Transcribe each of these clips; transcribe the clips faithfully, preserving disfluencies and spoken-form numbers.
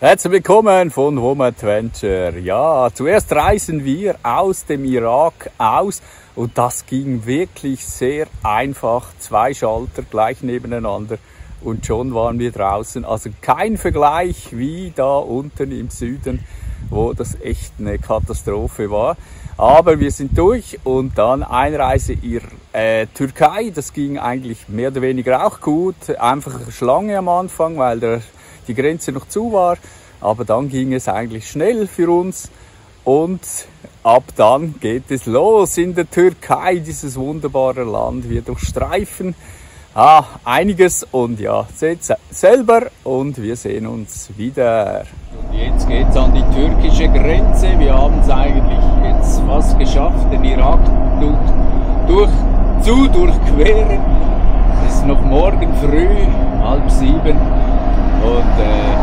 Herzlich willkommen von Home Adventure. Ja, zuerst reisen wir aus dem Irak aus und das ging wirklich sehr einfach. Zwei Schalter gleich nebeneinander und schon waren wir draußen. Also kein Vergleich wie da unten im Süden, wo das echt eine Katastrophe war. Aber wir sind durch und dann Einreise in äh, Türkei. Das ging eigentlich mehr oder weniger auch gut. Einfach eine Schlange am Anfang, weil der die Grenze noch zu war, aber dann ging es eigentlich schnell für uns und ab dann geht es los in der Türkei, dieses wunderbare Land. Wir durchstreifen ah, einiges und ja, seht selber und wir sehen uns wieder. Und jetzt geht es an die türkische Grenze. Wir haben es eigentlich jetzt fast geschafft, den Irak durch, durch, zu durchqueren. Es ist noch morgen früh, halb sieben. Und äh,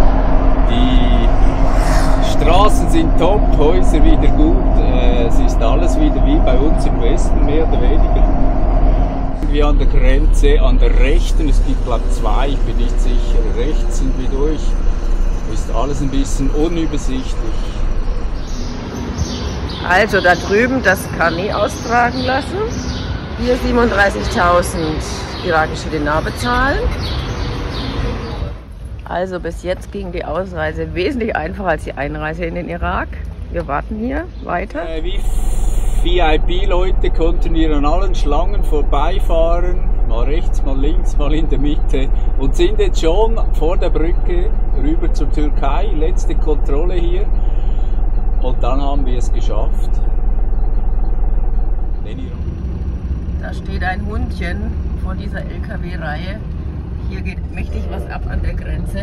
die Straßen sind top, Häuser wieder gut, äh, es ist alles wieder wie bei uns im Westen, mehr oder weniger. Wir an der Grenze, an der rechten, es gibt glaube zwei, ich bin nicht sicher, rechts sind wir durch, ist alles ein bisschen unübersichtlich. Also da drüben das Karnet austragen lassen, hier siebenunddreißigtausend irakische Dinar bezahlen. Also bis jetzt ging die Ausreise wesentlich einfacher als die Einreise in den Irak. Wir warten hier weiter. Äh, wie V I P-Leute konnten wir an allen Schlangen vorbeifahren, mal rechts, mal links, mal in der Mitte und sind jetzt schon vor der Brücke rüber zur Türkei. Letzte Kontrolle hier und dann haben wir es geschafft. Da steht ein Hundchen vor dieser L K W-Reihe. Hier geht mächtig was ab an der Grenze.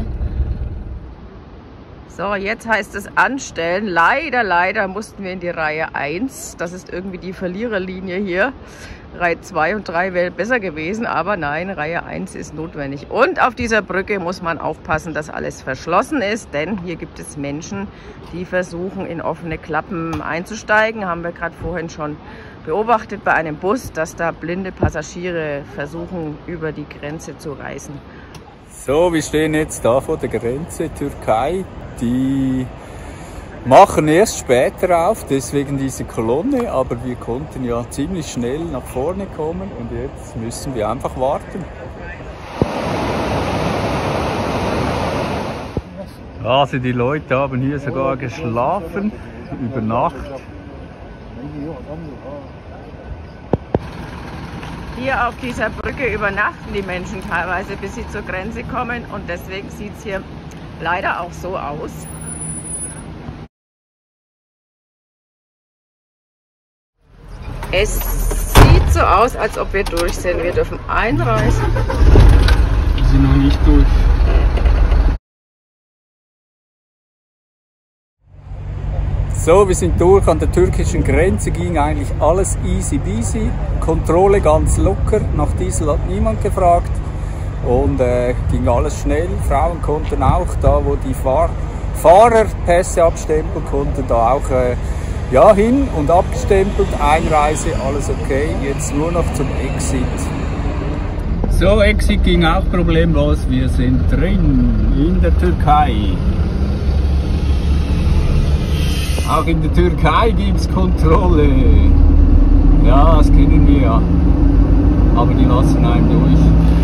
So, jetzt heißt es anstellen. Leider, leider mussten wir in die Reihe eins. Das ist irgendwie die Verliererlinie hier. Reihe zwei und drei wäre besser gewesen, aber nein, Reihe eins ist notwendig. Und auf dieser Brücke muss man aufpassen, dass alles verschlossen ist, denn hier gibt es Menschen, die versuchen, in offene Klappen einzusteigen. Haben wir gerade vorhin schon beobachtet bei einem Bus, dass da blinde Passagiere versuchen, über die Grenze zu reisen. So, wir stehen jetzt da vor der Grenze Türkei. Die machen erst später auf, deswegen diese Kolonne, aber wir konnten ja ziemlich schnell nach vorne kommen und jetzt müssen wir einfach warten. Also die Leute haben hier sogar geschlafen, über Nacht. Hier auf dieser Brücke übernachten die Menschen teilweise, bis sie zur Grenze kommen und deswegen sieht es hier leider auch so aus. Es sieht so aus, als ob wir durch sind. Wir dürfen einreisen. Wir sind noch nicht durch. So, wir sind durch an der türkischen Grenze, ging eigentlich alles easy peasy. Kontrolle ganz locker, nach Diesel hat niemand gefragt und äh, ging alles schnell. Frauen konnten auch, da wo die Fahr Fahrerpässe abstempeln, konnten da auch äh, ja, hin und abgestempelt, Einreise, alles okay, jetzt nur noch zum Exit. So, Exit ging auch problemlos, wir sind drin in der Türkei. Auch in der Türkei gibt es Kontrolle. Ja, das kennen wir ja. Aber die lassen einen durch.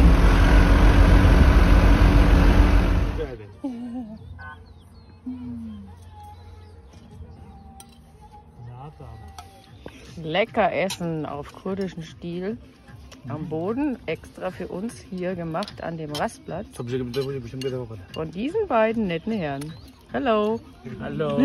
Lecker Essen auf kurdischen Stil am Boden, extra für uns hier gemacht an dem Rastplatz. Von diesen beiden netten Herren. Hallo. Hallo.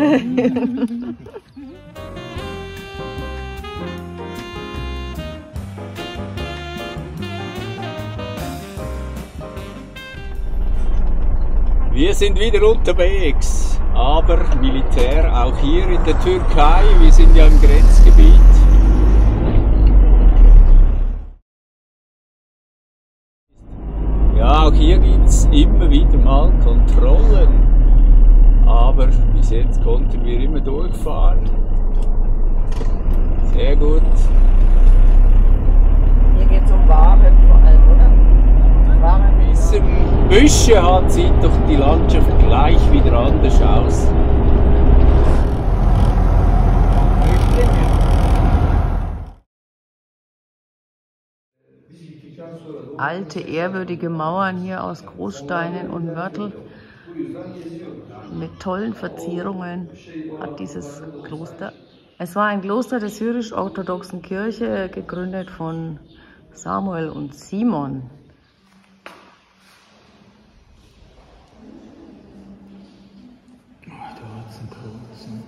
Wir sind wieder unterwegs, aber Militär auch hier in der Türkei. Wir sind ja im Grenzgebiet. Ja, auch hier gibt es immer wieder mal Kontrollen. Aber bis jetzt konnten wir immer durchfahren. Sehr gut. Hier geht es um Waren vor allem, oder? Waren. Ein bisschen Büsche hat, sieht doch die Landschaft gleich gleich wieder anders aus. Alte, ehrwürdige Mauern hier aus Großsteinen und Mörtel mit tollen Verzierungen hat dieses Kloster. Es war ein Kloster der syrisch-orthodoxen Kirche, gegründet von Samuel und Simon. Oh, da hat es einen kurzen.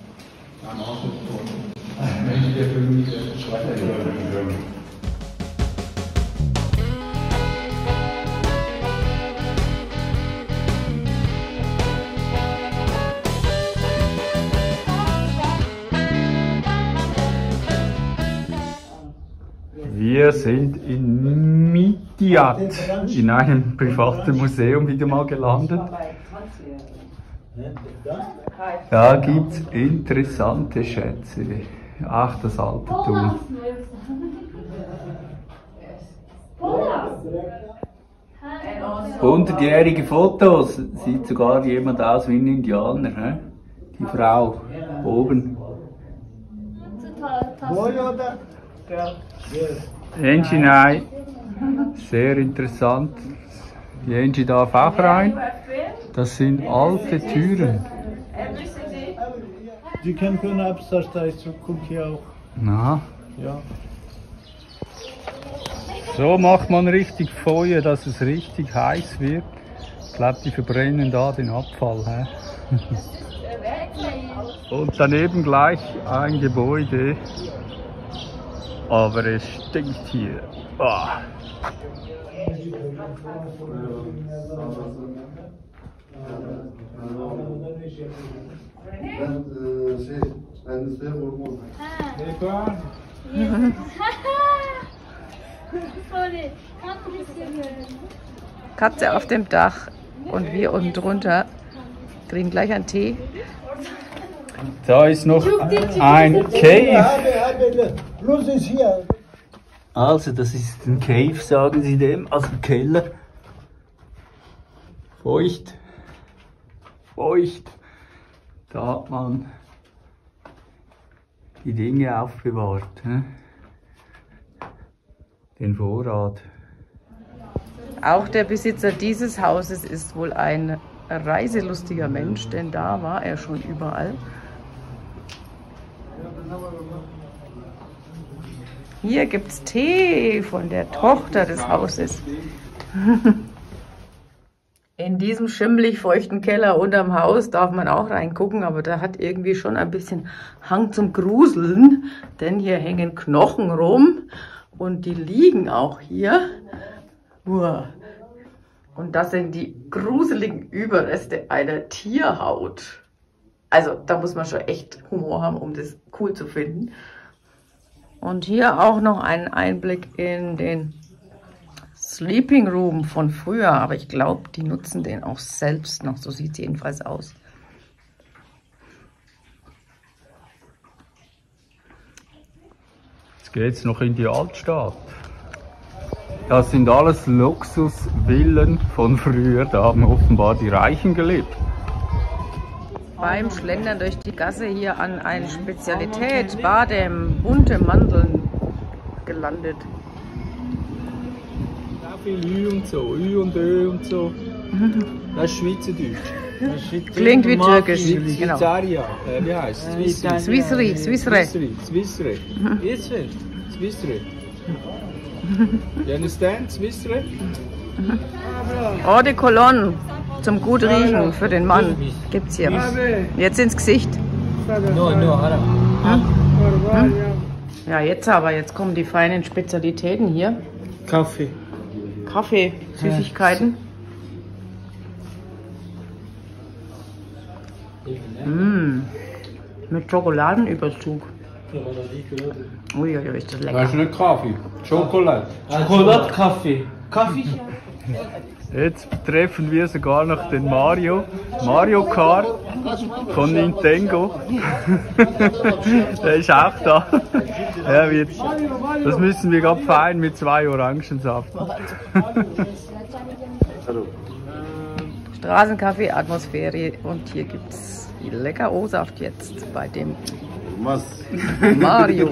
Wir sind in Midyat, in einem privaten Museum wieder mal gelandet. Da gibt es interessante Schätze. Ach, das Altertum. hundertjährige Fotos. Sieht sogar jemand aus wie ein Indianer. He? Die Frau oben. Angie, sehr interessant. Die Angie darf auch rein. Das sind alte Türen. Die können abstarten, so kommt hier auch. Na. Ja. So macht man richtig Feuer, dass es richtig heiß wird. Ich glaube, die verbrennen da den Abfall. He? Und daneben gleich ein Gebäude. Aber es stinkt hier. Oh. Katze auf dem Dach und wir unten drunter kriegen gleich einen Tee. Da ist noch ein Cave. Also das ist ein Cave, sagen sie dem, also ein Keller. Feucht. Feucht. Da hat man die Dinge aufbewahrt. He? Den Vorrat. Auch der Besitzer dieses Hauses ist wohl ein reiselustiger Mensch, denn da war er schon überall. Hier gibt's Tee von der Tochter des Hauses. In diesem schimmelig feuchten Keller unterm Haus darf man auch reingucken, aber der hat irgendwie schon ein bisschen Hang zum Gruseln, denn hier hängen Knochen rum und die liegen auch hier. Uah. Und das sind die gruseligen Überreste einer Tierhaut. Also da muss man schon echt Humor haben, um das cool zu finden. Und hier auch noch ein Einblick in den Sleeping Room von früher, aber ich glaube, die nutzen den auch selbst noch, so sieht es jedenfalls aus. Jetzt geht es noch in die Altstadt. Das sind alles Luxusvillen von früher, da haben offenbar die Reichen gelebt. Beim Schlendern durch die Gasse hier an eine Spezialität, Badem, bunte Mandeln, gelandet. Viel Ü und so, Ü und Ö und so. Das ist Schweizerdeutsch. Klingt wie Türkisch. Genau. Schweizeria, äh, wie heißt es? Swissri, Swissre. Swissre. Swissre. Swissre. Swissre. You understand? Swissre? Eau de Cologne zum gut riechen für den Mann gibt's hier. Jetzt ins Gesicht. No, no, Hm? Ja, jetzt aber, jetzt kommen die feinen Spezialitäten hier. Kaffee. Kaffee, Süßigkeiten. Mmh. Mit Schokoladenüberzug. Uiuiui, ist das lecker. Weißt du nicht Kaffee? Schokolade. Schokolade, Kaffee. Kaffee? Jetzt treffen wir sogar noch den Mario. Mario Kart von Nintendo. Der ist auch da. Er wird, das müssen wir gerade fein mit zwei Orangensaft. Straßencafé-Atmosphäre und hier gibt es lecker O-Saft jetzt bei dem Was? Mario.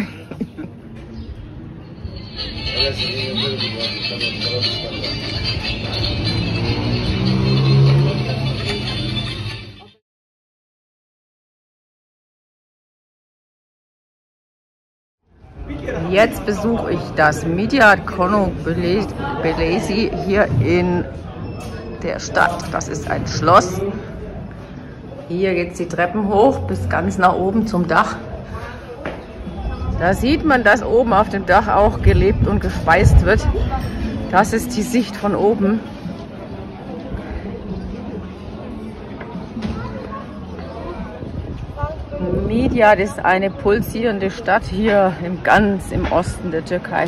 Jetzt besuche ich das Media Konobelesi hier in der Stadt. Das ist ein Schloss. Hier geht es die Treppen hoch bis ganz nach oben zum Dach. Da sieht man, dass oben auf dem Dach auch gelebt und gespeist wird. Das ist die Sicht von oben. Midyat ist eine pulsierende Stadt hier im ganz im Osten der Türkei.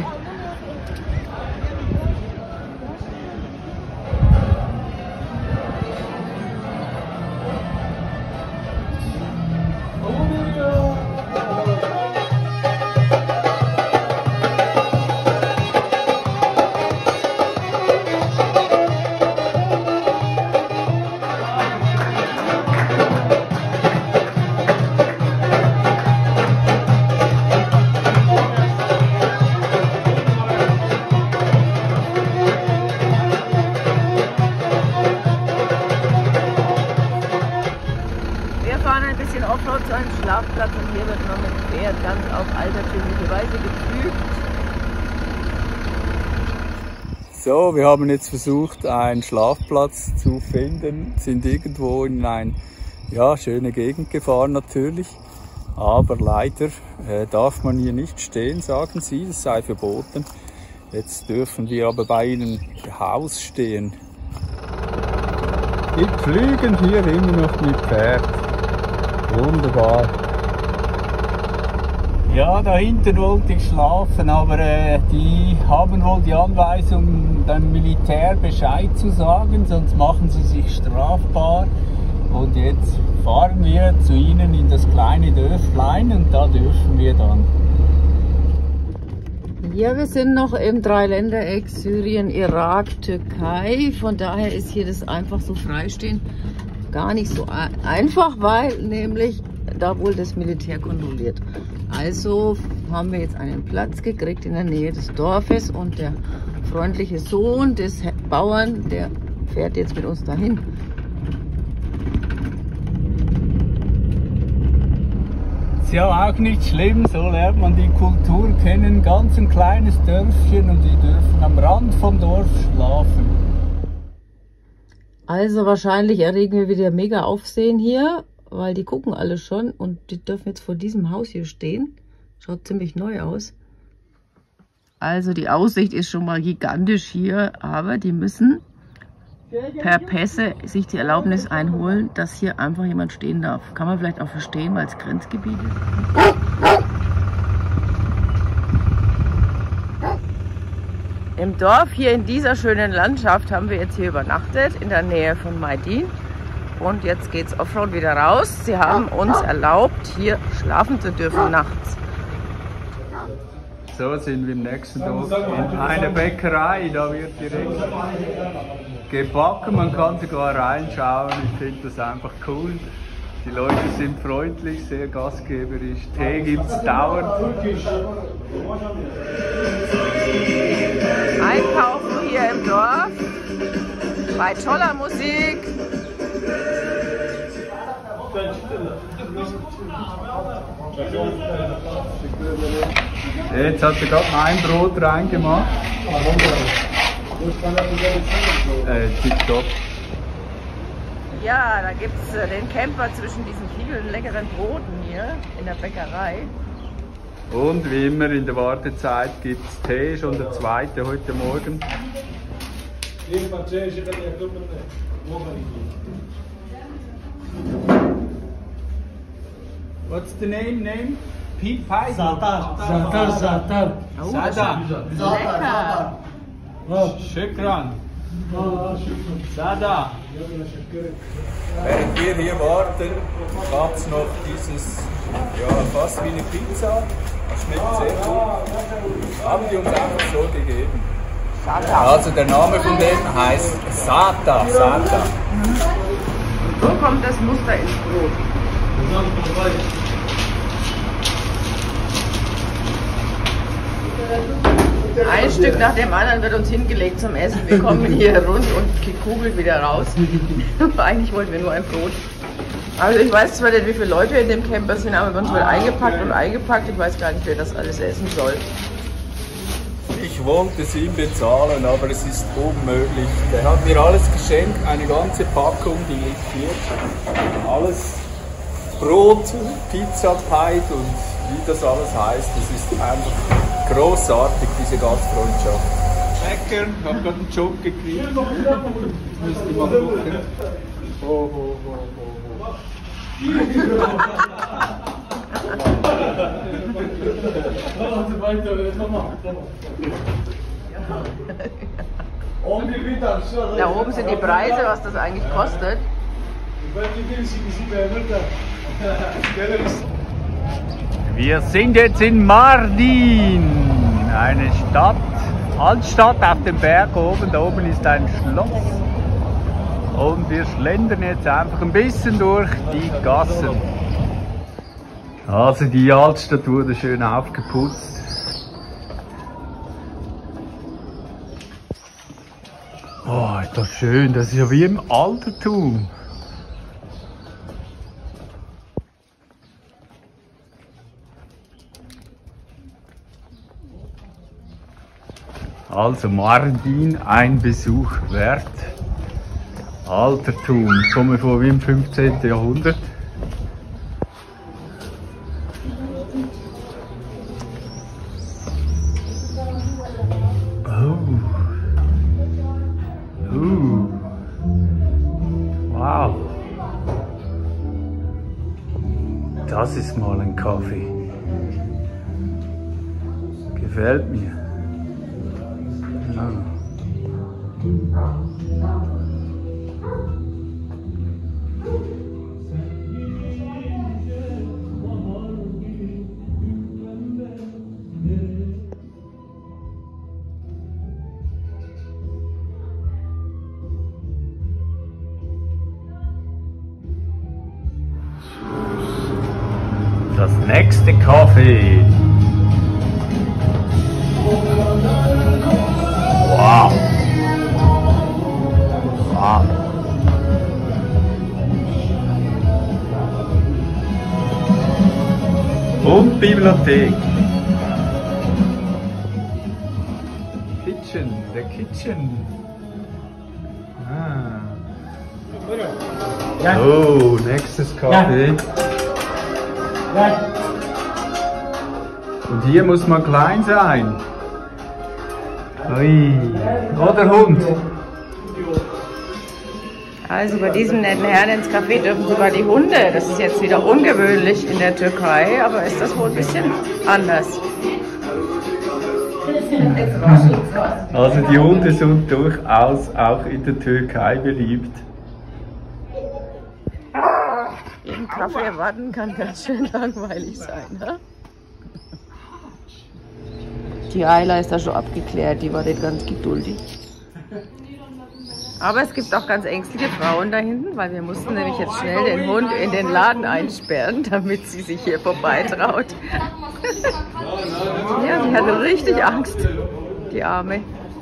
Offroad zu einem Schlafplatz und hier wird noch mit Pferd ganz auf altertümliche Weise gepflügt. So, wir haben jetzt versucht, einen Schlafplatz zu finden, sind irgendwo in eine ja, schöne Gegend gefahren natürlich, aber leider äh, darf man hier nicht stehen, sagen sie, es sei verboten. Jetzt dürfen wir aber bei ihnen im Haus stehen. Die pflügen hier immer noch mit Pferd. Wunderbar. Ja, da hinten wollte ich schlafen, aber äh, die haben wohl die Anweisung, dem Militär Bescheid zu sagen, sonst machen sie sich strafbar. Und jetzt fahren wir zu ihnen in das kleine Dörflein und da dürfen wir dann. Ja, wir sind noch im Dreiländereck Syrien, Irak, Türkei. Von daher ist hier das einfach so freistehen gar nicht so einfach, weil nämlich da wohl das Militär kontrolliert. Also haben wir jetzt einen Platz gekriegt in der Nähe des Dorfes und der freundliche Sohn des Bauern, der fährt jetzt mit uns dahin. Ist ja auch nicht schlimm, so lernt man die Kultur kennen. Ganz ein kleines Dörfchen und die dürfen am Rand vom Dorf schlafen. Also wahrscheinlich erregen wir wieder mega Aufsehen hier, weil die gucken alle schon und die dürfen jetzt vor diesem Haus hier stehen. Schaut ziemlich neu aus. Also die Aussicht ist schon mal gigantisch hier, aber die müssen per Pässe sich die Erlaubnis einholen, dass hier einfach jemand stehen darf. Kann man vielleicht auch verstehen, weil es Grenzgebiet ist. Im Dorf hier in dieser schönen Landschaft haben wir jetzt hier übernachtet, in der Nähe von Maydin. Und jetzt geht's Offroad wieder raus. Sie haben uns erlaubt, hier schlafen zu dürfen nachts. So sind wir im nächsten Dorf in einer Bäckerei. Da wird direkt gebacken, man kann sogar reinschauen. Ich finde das einfach cool. Die Leute sind freundlich, sehr gastgeberisch. Tee gibt es dauernd. Einkaufen hier im Dorf, bei toller Musik. Jetzt hat sie gerade ein Brot reingemacht. Äh, tipptopp. Ja, da gibt es äh, den Camper zwischen diesen vielen leckeren Broten hier in der Bäckerei. Und wie immer in der Wartezeit gibt es Tee, schon der zweite heute Morgen. What's the name? Name? Pea pie? Zatar, Zatar, Zatar. Oh, Sada. lecker. Shukran. Sada. Während wir hier warten, gab es noch dieses, ja, fast wie eine Pizza. Das schmeckt sehr gut. Haben die uns einfach so gegeben. Sata. Also der Name von dem heißt Sata. Sata. Mhm. So kommt das Muster ins Brot. Ein Stück nach dem anderen wird uns hingelegt zum Essen. Wir kommen hier rund und kugeln wieder raus. Eigentlich wollten wir nur ein Brot. Also ich weiß zwar nicht, wie viele Leute in dem Camper sind, aber wir haben uns wohl eingepackt und eingepackt. Ich weiß gar nicht, wer das alles essen soll. Ich wollte es ihm bezahlen, aber es ist unmöglich. Der hat mir alles geschenkt, eine ganze Packung, die liegt hier. Alles Brot, Pizza, Pie und wie das alles heißt. Das ist einfach großartig, diese Gastfreundschaft. Lecker, ich habe gerade einen Job gekriegt. Jetzt müsste ich mal gucken. Oh, oh, oh, oh, oh. Da oben sind die Preise, was das eigentlich kostet. Wir sind jetzt in Mardin, eine Stadt, Altstadt auf dem Berg oben. Da oben ist ein Schloss. Und wir schlendern jetzt einfach ein bisschen durch die Gassen. Also die Altstadt wurde schön aufgeputzt. Oh, ist das schön, das ist ja wie im Altertum. Also Mardin, ein Besuch wert. Altertum, kommen wir vor wie im fünfzehnten Jahrhundert. Oh. Uh. Wow. Das ist mal ein Kaffee. Gefällt mir. Ja. Das nächste Kaffee. Wow. Wow. Und Bibliothek. Kitchen, der Kitchen. Ah. Oh, nächstes Kaffee. Und hier muss man klein sein. Ui. Oder Hund. Also bei diesem netten Herrn ins Café dürfen sogar die Hunde. Das ist jetzt wieder ungewöhnlich in der Türkei, aber ist das wohl ein bisschen anders. Also die Hunde sind durchaus auch in der Türkei beliebt. Im Kaffee erwarten kann ganz schön langweilig sein, ne? Die Ayla ist da schon abgeklärt, die war nicht ganz geduldig. Aber es gibt auch ganz ängstliche Frauen da hinten, weil wir mussten nämlich jetzt schnell den Hund in den Laden einsperren, damit sie sich hier vorbeitraut. Ja, sie hatte richtig Angst, die Arme.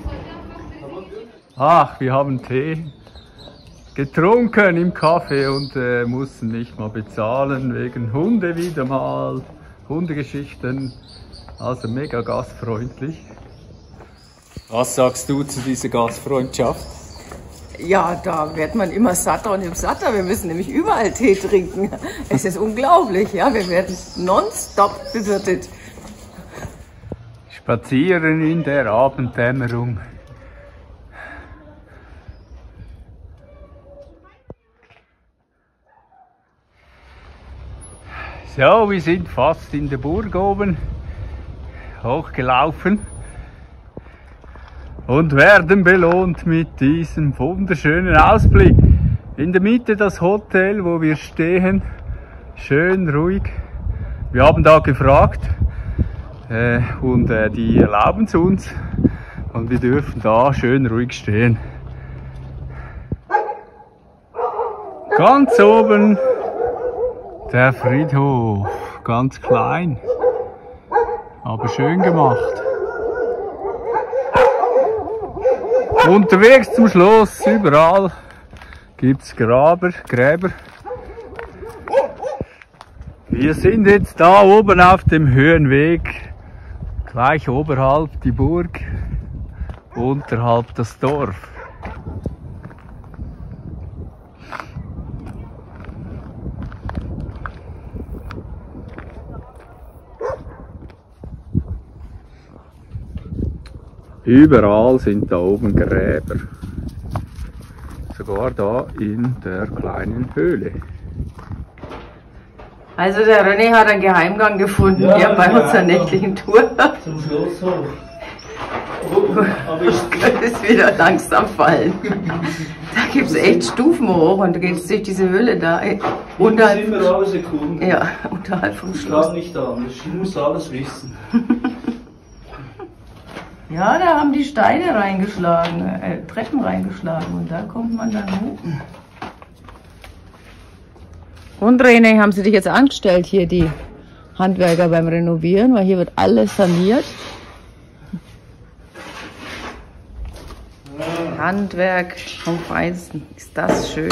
Ach, wir haben Tee getrunken im Café und äh, mussten nicht mal bezahlen wegen Hunde wieder mal, Hundegeschichten. Also mega gastfreundlich. Was sagst du zu dieser Gastfreundschaft? Ja, da wird man immer satter und im satter. Wir müssen nämlich überall Tee trinken. Es ist unglaublich, ja. Wir werden nonstop bewirtet. Spazieren in der Abenddämmerung. So, wir sind fast in der Burg oben hochgelaufen und werden belohnt mit diesem wunderschönen Ausblick. In der Mitte das Hotel, wo wir stehen, schön ruhig. Wir haben da gefragt äh, und äh, die erlauben es uns. Und wir dürfen da schön ruhig stehen. Ganz oben der Friedhof, ganz klein, aber schön gemacht. Unterwegs zum Schloss, überall gibt's Graber, Gräber. Wir sind jetzt da oben auf dem Höhenweg, gleich oberhalb die Burg, unterhalb das Dorf. Überall sind da oben Gräber. Sogar da in der kleinen Höhle. Also der René hat einen Geheimgang gefunden, ja, hier bei unserer nächtlichen Tour. Zum Schloss hoch. Aber ich könnte es wieder langsam fallen. Da gibt es echt Stufen hoch und du gehst durch diese Höhle da. Unterhalb, ich muss immer alle Sekunden. Ja, unterhalb vom Schloss. Ich kann nicht anders, ich muss alles wissen. Ja, da haben die Steine reingeschlagen, äh, Treppen reingeschlagen und da kommt man dann hoch. Und René, haben sie dich jetzt angestellt hier, die Handwerker beim Renovieren, weil hier wird alles saniert. Handwerk vom Feinsten, ist das schön.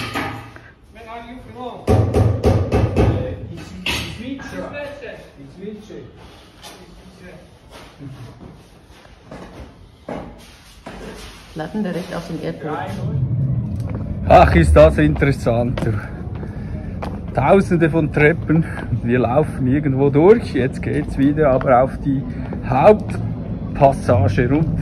Platten direkt auf den Erdboden. Ach, ist das interessant. Tausende von Treppen. Wir laufen irgendwo durch. Jetzt geht's wieder aber auf die Hauptpassage runter.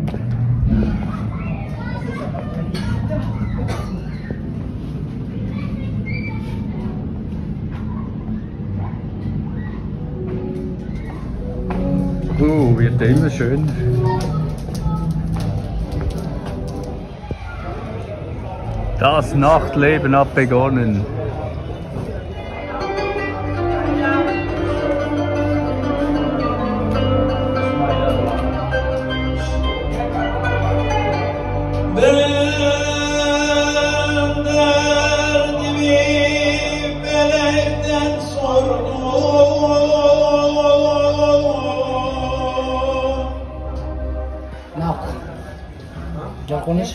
Oh, wird immer schöner. Das Nachtleben hat begonnen. Japanisch?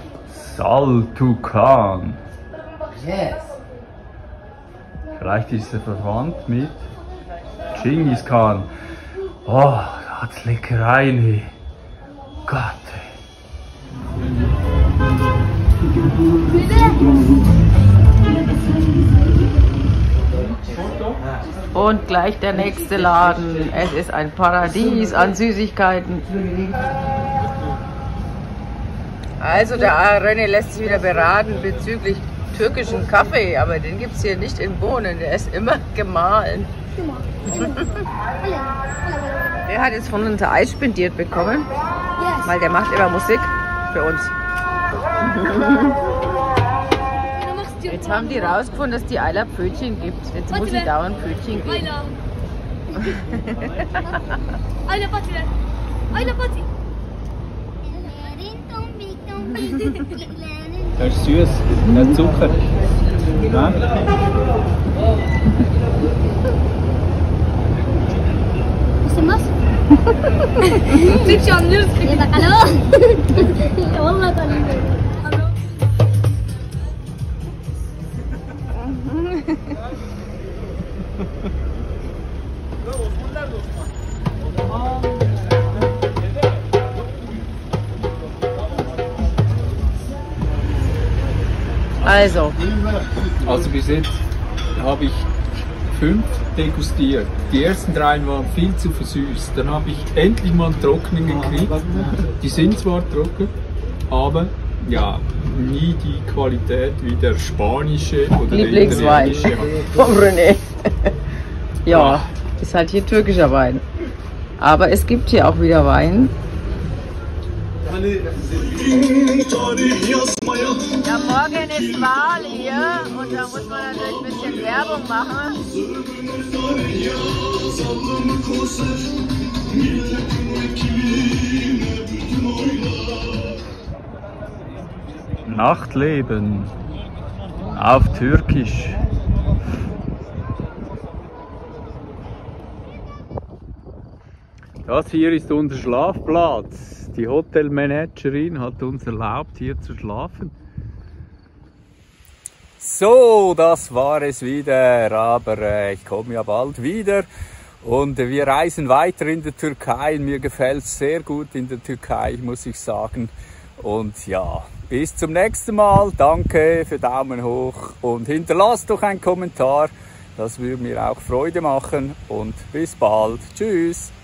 Saltukan. Yes. Vielleicht ist er verwandt mit Genghis Khan. Oh, da hat's Leckereien. Hey. Gott. Und gleich der nächste Laden. Es ist ein Paradies an Süßigkeiten. Also der René lässt sich wieder beraten bezüglich türkischen Kaffee, aber den gibt es hier nicht in Bohnen, der ist immer gemahlen. Der hat jetzt von uns Eis spendiert bekommen, weil der macht immer Musik für uns. Jetzt haben die rausgefunden, dass die Eila Pfötchen gibt. Jetzt muss ich dauernd Pfötchen geben. Eila Pati. Eila Pati. Das ist süß, der Zucker. Ja. Was ist das? Picture on news. Hallo. والله طالعين. Also. Also bis jetzt habe ich fünf degustiert. Die ersten drei waren viel zu versüßt. Dann habe ich endlich mal einen trockenen gekriegt. Die sind zwar trocken, aber ja, nie die Qualität wie der spanische oder der Lieblingswein italienische. vom René. Ja, ist halt hier türkischer Wein. Aber es gibt hier auch wieder Wein. Ja, morgen ist Wahl hier und da muss man natürlich ein bisschen Werbung machen. Nachtleben auf Türkisch. Das hier ist unser Schlafplatz. Die Hotelmanagerin hat uns erlaubt, hier zu schlafen. So, das war es wieder, aber äh, ich komme ja bald wieder. Und äh, wir reisen weiter in der Türkei. Mir gefällt es sehr gut in der Türkei, muss ich sagen. Und ja, bis zum nächsten Mal. Danke für Daumen hoch und hinterlasst doch einen Kommentar. Das würde mir auch Freude machen. Und bis bald. Tschüss.